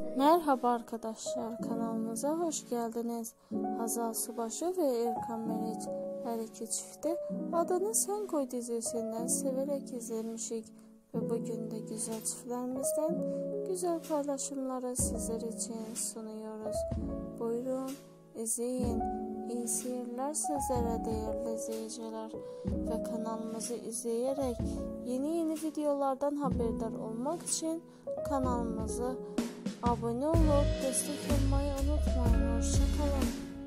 Merhaba arkadaşlar, kanalımıza hoş geldiniz. Hazal Subaşı ve Erkan Meriç her iki çifti Adını Sen Koy dizisinden severek izlemişik ve bugün de güzel çiftlerimizden güzel paylaşımları sizler için sunuyoruz. Buyurun izleyin. İyi seyirler sizlere değerli izleyiciler ve kanalımızı izleyerek yeni videolardan haberdar olmak için kanalımızı abone olup destek olmayı unutmayın. Hoşça kalın.